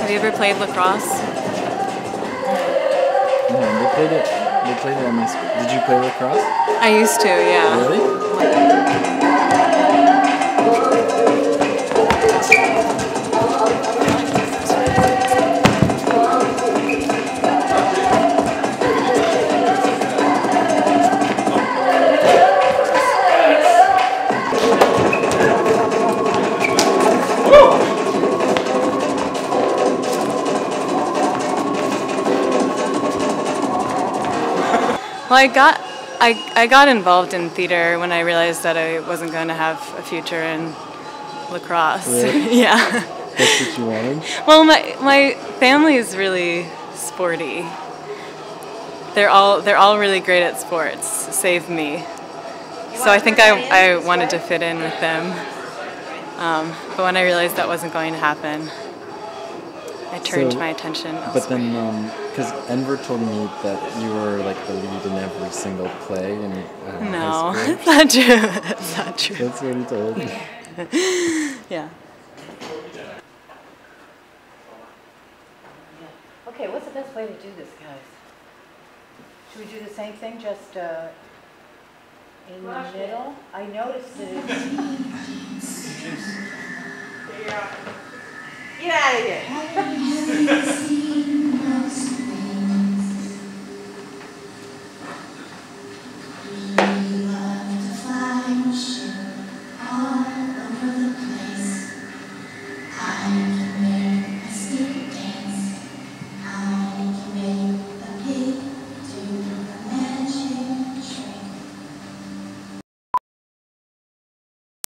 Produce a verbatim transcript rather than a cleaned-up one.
Have you ever played lacrosse? No, they played it. They played it at my school. Did you play lacrosse? I used to, yeah. Really? Well, I got I, I got involved in theater when I realized that I wasn't going to have a future in lacrosse. Really? Yeah. That's what you wanted? Well, my my family is really sporty. They're all they're all really great at sports, save me. So I think I I wanted to fit in with them. Um, but when I realized that wasn't going to happen, I turned So, my attention elsewhere. But then, because Enver told me that you were like the lead in every single play in uh, No, high school. that's not true. That's not true. That's what he told me. Yeah. Okay, what's the best way to do this, guys? Should we do the same thing, just uh, in the middle? I noticed that it's... Get out of here.